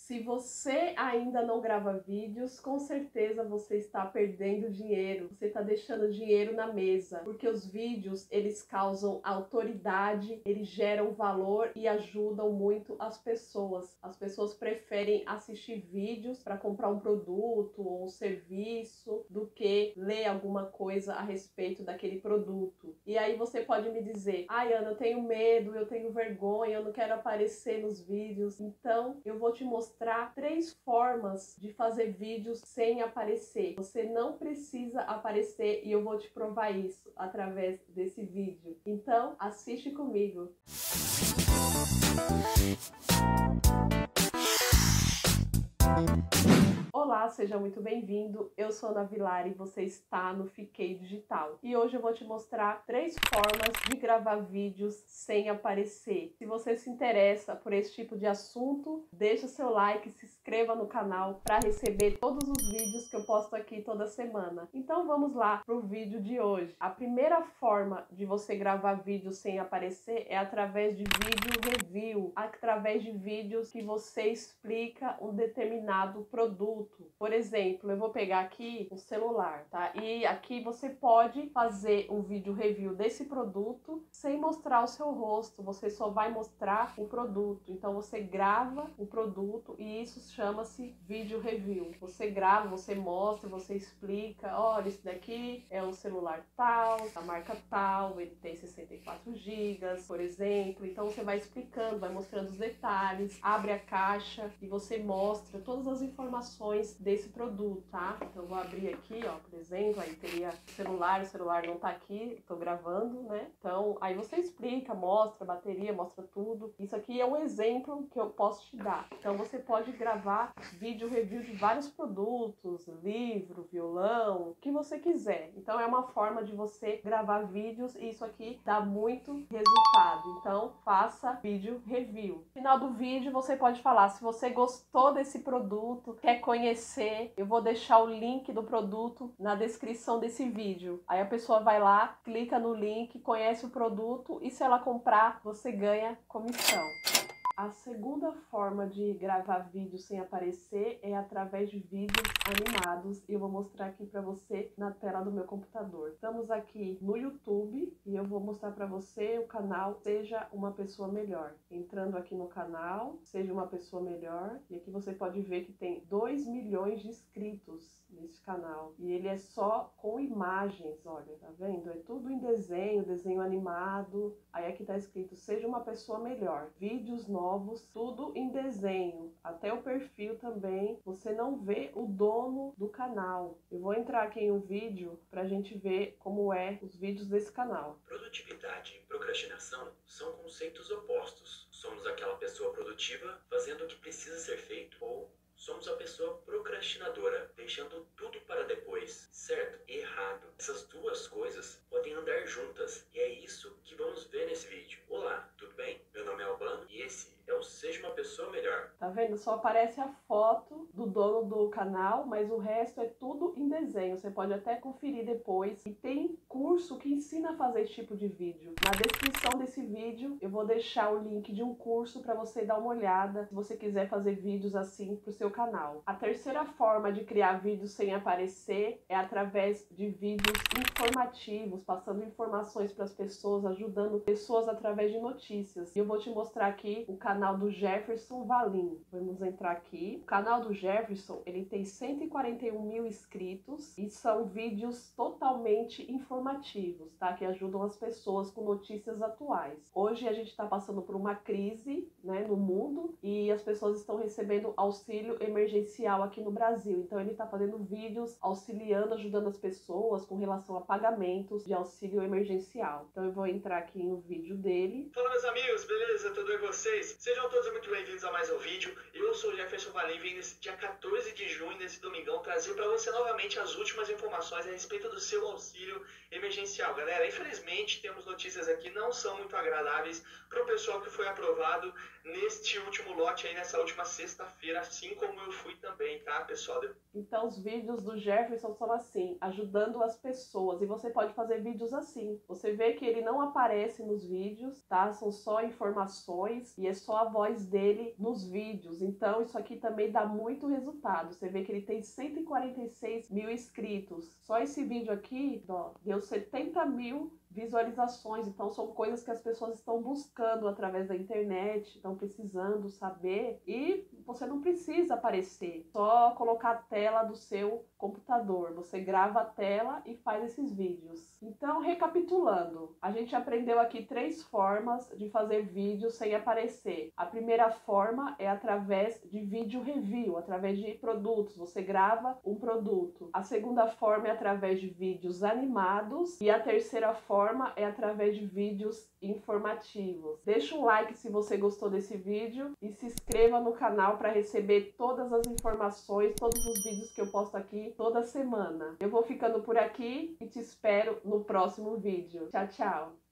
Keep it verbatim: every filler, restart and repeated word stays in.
Se você ainda não grava vídeos, com certeza você está perdendo dinheiro. Você está deixando dinheiro na mesa, porque os vídeos, eles causam autoridade, eles geram valor e ajudam muito as pessoas. As pessoas preferem assistir vídeos para comprar um produto ou um serviço do que ler alguma coisa a respeito daquele produto. E aí você pode me dizer: ai, Ana, eu tenho medo, eu tenho vergonha, eu não quero aparecer nos vídeos. Então, eu vou te mostrar três formas de fazer vídeos sem aparecer. Você não precisa aparecer e eu vou te provar isso através desse vídeo. Então, assiste comigo. Olá, seja muito bem-vindo. Eu sou Ana Vilari e você está no Fiquei Digital. E hoje eu vou te mostrar três formas de gravar vídeos sem aparecer. Se você se interessa por esse tipo de assunto, deixa o seu like, se inscreva no canal para receber todos os vídeos que eu posto aqui toda semana. Então vamos lá para o vídeo de hoje. A primeira forma de você gravar vídeos sem aparecer é através de vídeo review, através de vídeos que você explica um determinado produto. Por exemplo, eu vou pegar aqui um celular, tá? E aqui você pode fazer um vídeo review desse produto sem mostrar o seu rosto, você só vai mostrar o produto. Então você grava o produto e isso chama-se vídeo review. Você grava, você mostra, você explica: olha, esse daqui é um celular tal, da marca tal, ele tem sessenta e quatro gigas, por exemplo. Então você vai explicando, vai mostrando os detalhes, abre a caixa e você mostra todas as informações desse produto, tá? Então eu vou abrir aqui, ó, por exemplo, aí teria o celular, o celular não tá aqui, tô gravando, né? Então aí você explica, mostra a bateria, mostra tudo. Isso aqui é um exemplo que eu posso te dar. Então você pode gravar vídeo review de vários produtos, livro, violão, o que você quiser. Então é uma forma de você gravar vídeos e isso aqui dá muito resultado. Então faça vídeo review. No final do vídeo você pode falar se você gostou desse produto, quer conhecer, eu vou deixar o link do produto na descrição desse vídeo. Aí a pessoa vai lá, clica no link, conhece o produto e se ela comprar, você ganha comissão. A segunda forma de gravar vídeo sem aparecer é através de vídeos animados e eu vou mostrar aqui para você na tela do meu computador. Estamos aqui no YouTube e eu vou mostrar para você o canal Seja Uma Pessoa Melhor. Entrando aqui no canal Seja Uma Pessoa Melhor e aqui você pode ver que tem dois milhões de inscritos nesse canal e ele é só com imagens, olha, tá vendo? É tudo em desenho, desenho animado. Aí aqui tá escrito Seja Uma Pessoa Melhor, vídeos novos, Novos, tudo em desenho, até o perfil também. Você não vê o dono do canal. Eu vou entrar aqui em um vídeo para a gente ver como é os vídeos desse canal. Produtividade e procrastinação são conceitos opostos. Somos aquela pessoa produtiva fazendo o que precisa ser feito, ou somos a pessoa procrastinadora, deixando tudo para depois. Certo e errado. Essas duas coisas podem andar juntas e é isso que vamos ver nesse vídeo. Olá, tudo bem? Meu nome é Albano e esse é o Seja Uma Pessoa Melhor. Tá vendo? Só aparece a foto do dono do canal, mas o resto é tudo em desenho. Você pode até conferir depois. E tem curso que ensina a fazer esse tipo de vídeo. Na descrição desse vídeo eu vou deixar o link de um curso para você dar uma olhada se você quiser fazer vídeos assim pro seu canal. A terceira forma de criar vídeos sem aparecer é através de vídeos informativos, passando informações para as pessoas, ajudando pessoas através de notícias. E eu vou te mostrar aqui o canal canal do Jefferson Valim. Vamos entrar aqui. O canal do Jefferson, ele tem cento e quarenta e um mil inscritos e são vídeos totalmente informativos, tá? Que ajudam as pessoas com notícias atuais. Hoje a gente está passando por uma crise, né, no mundo e as pessoas estão recebendo auxílio emergencial aqui no Brasil. Então ele está fazendo vídeos auxiliando, ajudando as pessoas com relação a pagamentos de auxílio emergencial. Então eu vou entrar aqui no vídeo dele. Fala, meus amigos, beleza? Tudo bem com vocês? Sejam todos muito bem-vindos a mais um vídeo. Eu sou o Jefferson Valim, vim nesse dia quatorze de junho, nesse domingão, trazer para você novamente as últimas informações a respeito do seu auxílio emergencial. Galera, infelizmente temos notícias aqui não são muito agradáveis para o pessoal que foi aprovado neste último lote aí, nessa última sexta-feira, assim como eu fui também, tá, pessoal? Então os vídeos do Jefferson são assim, ajudando as pessoas, e você pode fazer vídeos assim. Você vê que ele não aparece nos vídeos, tá? São só informações e é só a voz dele nos vídeos. Então isso aqui também dá muito resultado. Você vê que ele tem cento e quarenta e seis mil inscritos. Só esse vídeo aqui, ó, deu setenta mil visualizações. Então são coisas que as pessoas estão buscando através da internet, estão precisando saber, e você não precisa aparecer, só colocar a tela do seu computador, você grava a tela e faz esses vídeos. Então, recapitulando, a gente aprendeu aqui três formas de fazer vídeos sem aparecer. A primeira forma é através de vídeo review, através de produtos, você grava um produto. A segunda forma é através de vídeos animados e a terceira forma é através de vídeos informativos. Deixa um like se você gostou desse vídeo e se inscreva no canal para receber todas as informações, todos os vídeos que eu posto aqui toda semana. Eu vou ficando por aqui e te espero no próximo vídeo. Tchau, tchau!